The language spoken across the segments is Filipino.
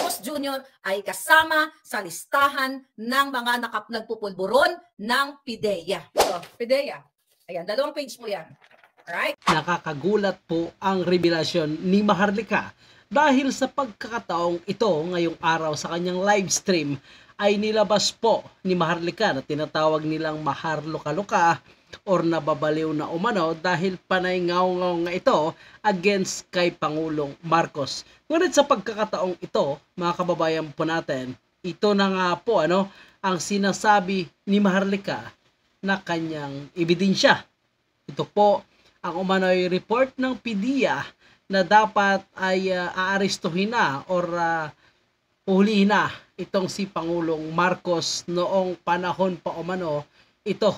Marcos Jr. ay kasama sa listahan ng mga nagpupulburon ng PIDEA. So, PIDEA. Ayan, 2 page po yan. Alright? Nakakagulat po ang revelasyon ni Maharlika dahil sa pagkakataong ito ngayong araw sa kanyang live stream ay nilabas po ni Maharlika na tinatawag nilang Maharluka-luka or nababaliw na umano dahil panay ngaw-ngaw nga ito against kay Pangulong Marcos. Ngunit sa pagkakataong ito, mga kababayan po natin, ito na nga po ang sinasabi ni Maharlika na kanyang ebidensya. Ito po ang umano'y report ng PIDEA na dapat ay aarestuhin na or uhulihin na itong si Pangulong Marcos noong panahon pa umano ito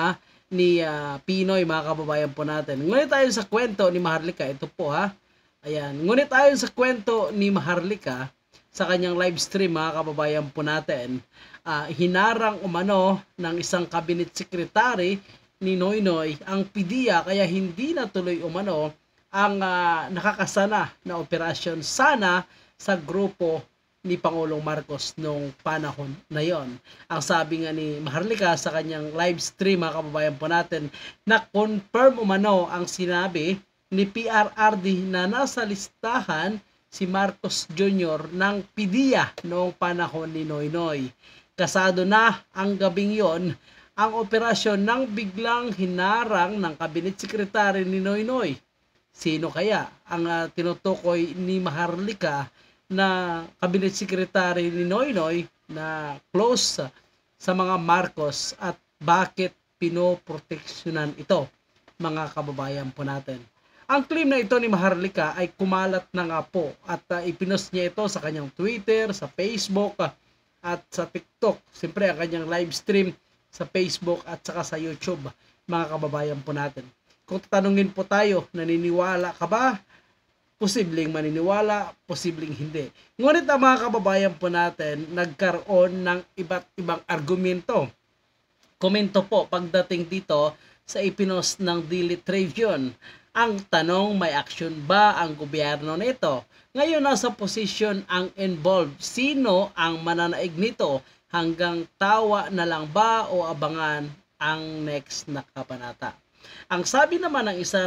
ni Pinoy, mga kababayan po natin. Ngunit ayon sa kwento ni Maharlika, ito po ayan, ngunit ayon sa kwento ni Maharlika sa kanyang live stream, mga kababayan po natin, hinarang umano ng isang cabinet secretary ni Noynoy ang PIDEA kaya hindi natuloy umano ang nakakasana na operasyon sana sa grupo ni Pangulong Marcos noong panahon na yon. Ang sabi nga ni Maharlika sa kanyang live stream, mga kababayan po natin, na confirm umano ang sinabi ni PRRD na nasa listahan si Marcos Jr. ng PIDEA noong panahon ni Noynoy. Kasado na ang gabing yon ang operasyon ng biglang hinarang ng Cabinet Secretary ni Noynoy. Sino kaya ang tinutukoy ni Maharlika na Cabinet Secretary ni Noynoy na close sa mga Marcos at bakit pinoproteksyonan ito, mga kababayan po natin? Ang claim na ito ni Maharlika ay kumalat na nga po at ipinost niya ito sa kanyang Twitter, sa Facebook at sa TikTok. Siyempre ang kanyang live stream sa Facebook at saka sa YouTube, mga kababayan po natin. Kung tatanungin po tayo, naniniwala ka ba? Posibleng maniniwala, posibleng hindi. Ngunit ang mga kababayan po natin nagkaroon ng iba't ibang argumento. Komento po pagdating dito sa ipinost ng Daily Tribune. Ang tanong, may action ba ang gobyerno nito? Ngayon nasa posisyon ang involved. Sino ang mananaig nito? Hanggang tawa na lang ba o abangan ang next na kabanata? Ang sabi naman ng isa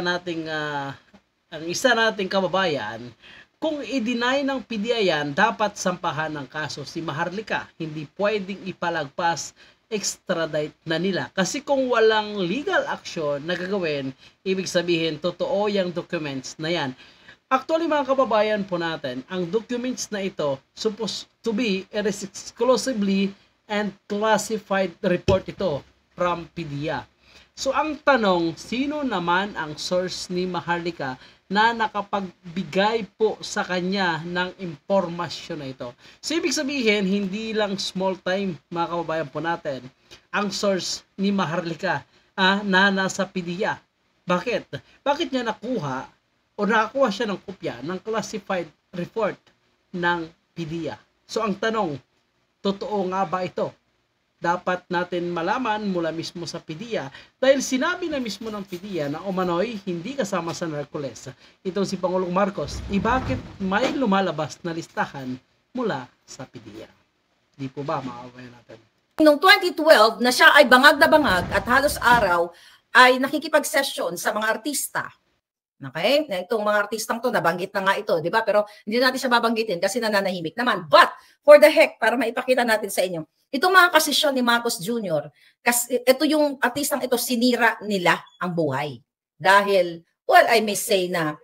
nating kababayan, kung i-deny ng PIDEA yan, dapat sampahan ng kaso si Maharlika. Hindi pwedeng ipalagpas, extradite na nila. Kasi kung walang legal action na gagawin, ibig sabihin, totoo yung documents na yan. Actually, mga kababayan po natin, ang documents na ito supposed to be exclusively and classified report ito from PIDEA. So ang tanong, sino naman ang source ni Maharlika na nakapagbigay po sa kanya ng impormasyon na ito? So ibig sabihin, hindi lang small time, mga kababayan po natin, ang source ni Maharlika na nasa PIDEA. Bakit? Bakit niya nakuha o nakakuha siya ng kopya ng classified report ng PIDEA? So ang tanong, totoo nga ba ito? Dapat natin malaman mula mismo sa PIDEA dahil sinabi na mismo ng PIDEA na umano'y hindi kasama sa Narcoles itong si Pangulong Marcos. Bakit may lumalabas na listahan mula sa PIDEA? Di po ba makakawin natin? Noong 2012 na siya ay bangag na bangag at halos araw ay nakikipag-session sa mga artista. Okay? Itong mga artistang to, nabanggit na nga ito, di ba? Pero hindi natin siya babanggitin kasi nananahimik naman. But, for the heck, para maipakita natin sa inyo, itong mga kasisyon ni Marcos Jr., kasi ito yung artistang ito, sinira nila ang buhay. Dahil, well, I may say na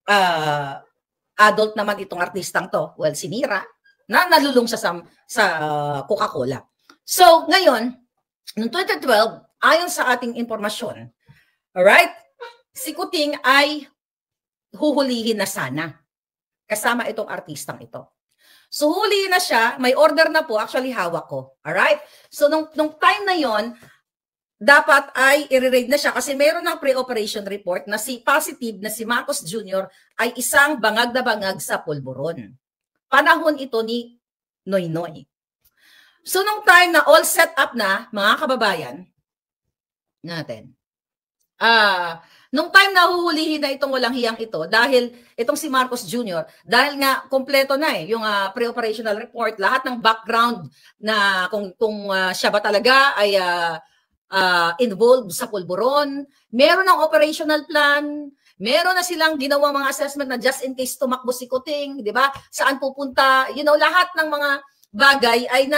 adult naman itong artistang to. Well, sinira na nalulung sa Coca-Cola. So, ngayon, noong 2012, ayon sa ating impormasyon, alright, si Kuting ay huhulihin na sana kasama itong artistang ito. So hulihin na siya, may order na po, actually hawak ko. Alright? So nung time na yon, dapat ay i-raid na siya kasi mayroon ng pre-operation report na si positive na si Marcos Jr. ay isang bangag na bangag sa pulburon. Panahon ito ni Noynoy. So nung time na all set up na, mga kababayan natin, Nung time na huhulihin na itong walang hiyang ito, dahil itong si Marcos Jr., dahil nga kompleto na yung pre-operational report, lahat ng background na kung siya ba talaga ay involved sa pulburon, meron ng operational plan, meron na silang ginawang mga assessment na just in case tumakbo si Kuting, di ba? Saan pupunta? You know, lahat ng mga bagay ay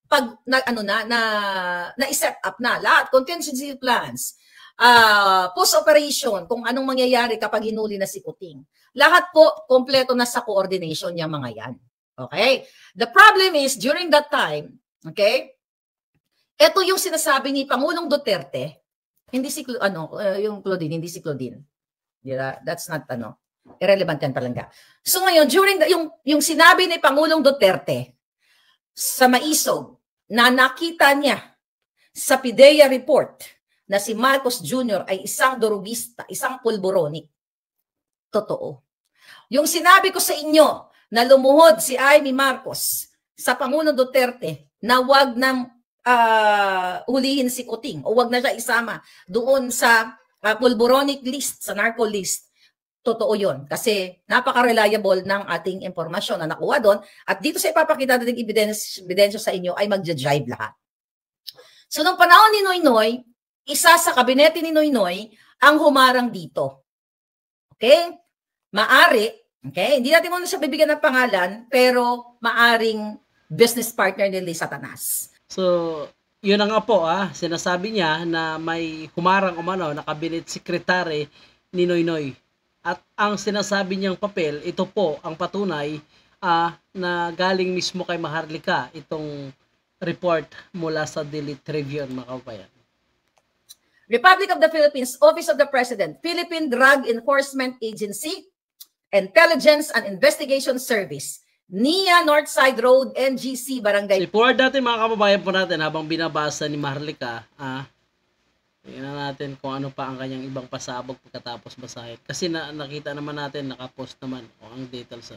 na-set up na. Lahat, contingency plans, post-operation, kung anong mangyayari kapag hinuli na si Kuting. Lahat po, kompleto na sa coordination niya mga yan. Okay? The problem is, during that time, okay, ito yung sinasabi ni Pangulong Duterte, hindi si, yung Claudine, hindi si Claudine. Yeah, that's not, irrelevant yan talaga. So ngayon, during yung sinabi ni Pangulong Duterte sa Maisog, na nakita niya sa PIDEA report na si Marcos Jr. ay isang durugista, isang pulboronic. Totoo. Yung sinabi ko sa inyo na lumuhod si Amy Marcos sa Pangulong Duterte na wag nang hulihin si Kuting o wag na siya isama doon sa pulboronic list, sa narco list. Totoo yun. Kasi napaka-reliable ng ating impormasyon na nakuha doon. At dito sa ipapakita natin ebidensya sa inyo ay magja-jive lahat. So, nung panahon ni Noynoy, isa sa kabinete ni Noynoy ang humarang dito. Okay? Maari, okay? Hindi natin muna siya bibigyan ng pangalan, pero maaring business partner ni Lee Satanas. So, yun na nga po, sinasabi niya na may humarang umano na cabinet secretary ni Noynoy. At ang sinasabi niyang papel, ito po ang patunay na galing mismo kay Maharlika itong report mula sa Daily Tribune, mga kabayan. Republic of the Philippines, Office of the President, Philippine Drug Enforcement Agency, Intelligence and Investigation Service, NIA Northside Road, NGC, Barangay. I-forward natin mga kababayan po natin habang binabasa ni Maharlika, tingnan natin kung ano pa ang kanyang ibang pasabog pagkatapos basahin. Kasi nakita naman natin, nakapost naman ang details.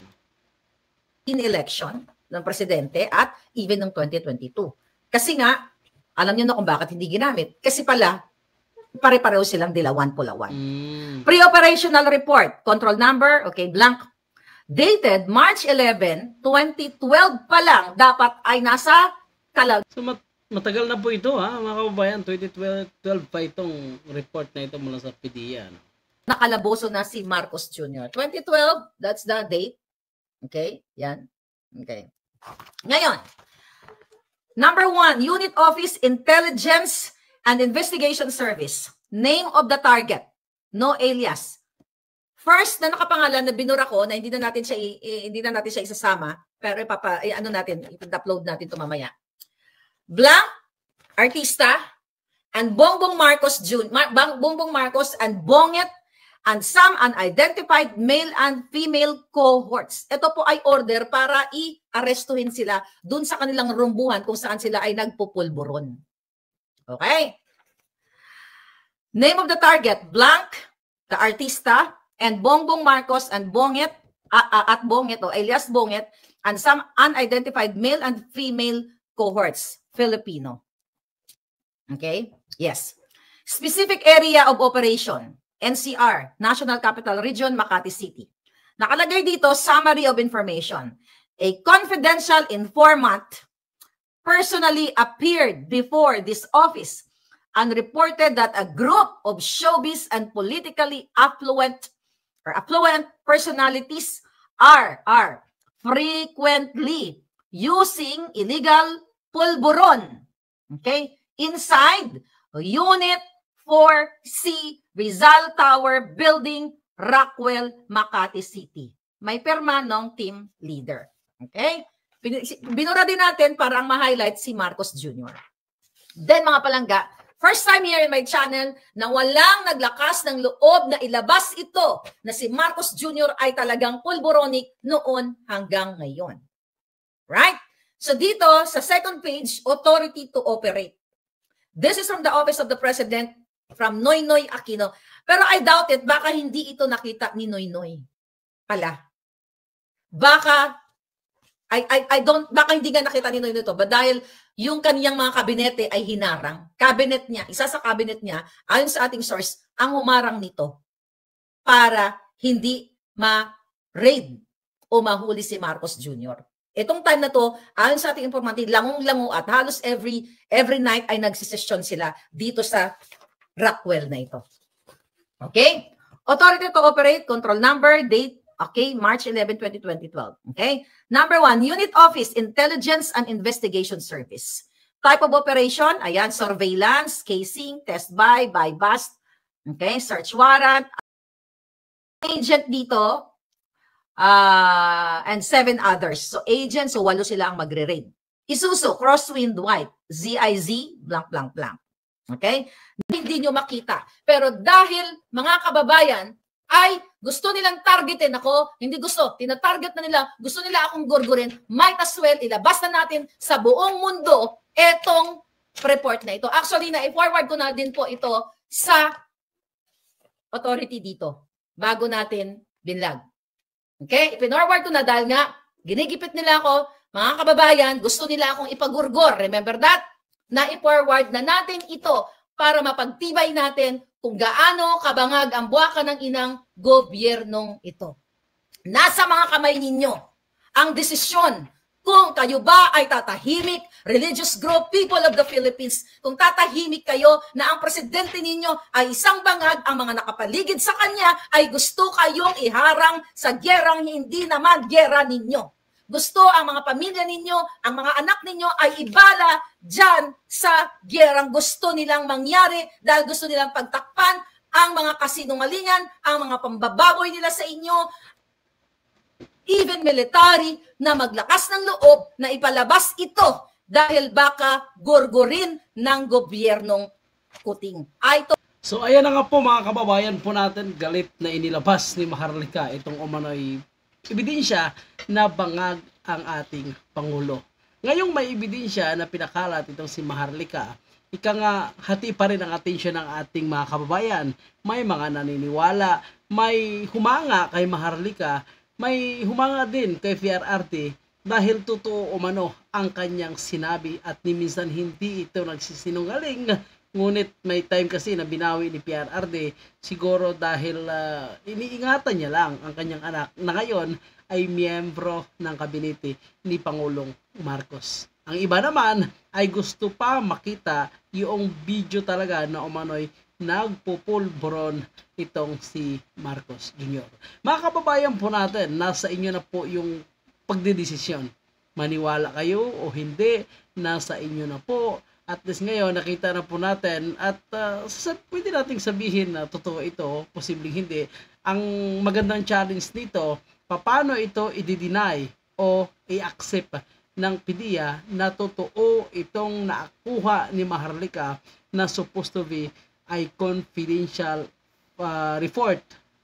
In election ng presidente at even ng 2022. Kasi nga, alam niyo na kung bakit hindi ginamit. Kasi pala, pare-pareho silang dilawan pulawan. Pre-operational report, control number, okay, blank. Dated March 11, 2012 pa lang, dapat ay nasa kalag. So, matagal na po ito, mga kababayan. 2012 pa itong report na ito mula sa PIDEA. Nakalaboso na si Marcos Jr. 2012, that's the date. Okay, yan. Okay. Ngayon, number 1, Unit Office Intelligence and Investigation Service. Name of the target. No alias. First na nakapangalan na binura ko na hindi na natin siya isasama, pero i-upload natin ito mamaya. Blank, artista, and Bongbong Marcos Jr. Bongbong Marcos and Bonget and some unidentified male and female cohorts. Ito po ay order para i-arestuhin sila dun sa kanilang rumbuhan kung saan sila ay nagpupulburon. Okay? Name of the target, blank, the artista, and Bongbong Marcos and Bonget, at Bonget o alias Bonget, and some unidentified male and female cohorts, Filipino. Okay? Yes. Specific area of operation, NCR, National Capital Region, Makati City. Nakalagay dito, summary of information. A confidential informant personally appeared before this office and reported that a group of showbiz and politically affluent personalities are frequently using illegal pulburon, okay, inside Unit 4C Rizal Tower Building, Rockwell, Makati City. May perma ng team leader. Okay? Binura din natin para ang ma-highlight si Marcos Jr. Then mga palangga, first time here in my channel na walang naglakas ng loob na ilabas ito na si Marcos Jr. ay talagang pulboronic noon hanggang ngayon. Right? So dito, sa second page, authority to operate. This is from the Office of the President, from Noynoy Aquino. Pero I doubt it, baka hindi ito nakita ni Noynoy pala. Baka hindi nga nakita ni Noynoy ito, but dahil yung kaniyang mga kabinete ay hinarang. Cabinet niya, isa sa cabinet niya, ayon sa ating source, ang humarang nito para hindi ma-raid o mahuli si Marcos Jr. Itong time na to, ayon sa ating informante, langong-lango at halos every night ay nagsisesyon sila dito sa Rockwell na ito. Okay? Authority to operate, control number, date, okay, March 11, 2012. Okay? Number 1, Unit Office, Intelligence and Investigation Service. Type of operation, ayan, surveillance, casing, test buy bust, okay, search warrant. Agent dito, and 7 others. So, agents, so 8 sila ang magre-raid. Isuzu, Crosswind White, ZIZ, blank, blank, blank. Okay? Hindi nyo makita. Pero dahil, mga kababayan, ay gusto nilang targetin ako, hindi gusto, tinatarget na nila, gusto nila akong gurgurin, might as well, ilabas na natin sa buong mundo etong report na ito. Actually, na-forward ko na din po ito sa authority dito, bago natin binlag. Okay? Ipinorward ko na dahil nga, ginigipit nila ako, mga kababayan, gusto nila akong ipagurgor. Remember that? Na i-forward na natin ito para mapagtibay natin kung gaano kabangag ang buwaka ng inang gobyernong ito. Nasa mga kamay ninyo ang desisyon kung kayo ba ay tatahimik, religious group, people of the Philippines, kung tatahimik kayo na ang presidente ninyo ay isang bangag, ang mga nakapaligid sa kanya ay gusto kayong iharang sa gyerang hindi naman gyera ninyo. Gusto ang mga pamilya ninyo, ang mga anak ninyo ay ibala dyan sa gyerang gusto nilang mangyari dahil gusto nilang pagtakpan ang mga kasinungalingan, ang mga pambababoy nila sa inyo, even military na maglakas ng loob na ipalabas ito dahil baka gurgurin ng gobyernong kuting. So ayan na nga po mga kababayan po natin, galit na inilabas ni Maharlika itong umano'y ebidensya na bangag ang ating Pangulo. Ngayong may ebidensya na pinakalat itong si Maharlika, ika nga hati pa rin ang atensyon ng ating mga kababayan. May mga naniniwala, may humanga kay Maharlika, may humanga din kay PRRD dahil totoo umano ang kanyang sinabi at ni minsan hindi ito nagsisinungaling. Ngunit may time kasi na binawi ni PRRD siguro dahil iniingatan niya lang ang kanyang anak na ngayon ay miyembro ng kabinete ni Pangulong Marcos. Ang iba naman ay gusto pa makita yung video talaga na umano'y nagpupulburon itong si Marcos Jr. Mga kababayan po natin, nasa inyo na po yung pagdedesisyon. Maniwala kayo o hindi, nasa inyo na po. At least ngayon, nakita na po natin at pwede nating sabihin na totoo ito, posibleng hindi. Ang magandang challenge nito, paano ito i-deny o i-accept ng PDEA na totoo itong nakuha ni Maharlika na supposed to be ay confidential report,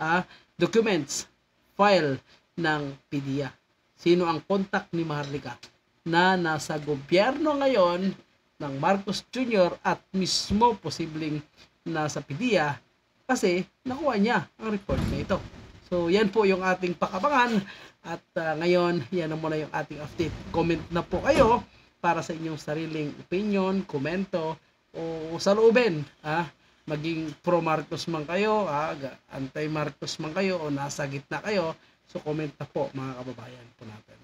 documents, file ng PDEA. Sino ang contact ni Maharlika na nasa gobyerno ngayon ng Marcos Jr. at mismo posibleng nasa PDEA kasi nakuha niya ang report na ito. So yan po yung ating pakabangan at ngayon yan na muna yung ating update. Comment na po kayo para sa inyong sariling opinion, komento o saloobin. Maging pro Marcos man kayo, anti Marcos man kayo o nasa gitna kayo. So comment na po mga kababayan po natin.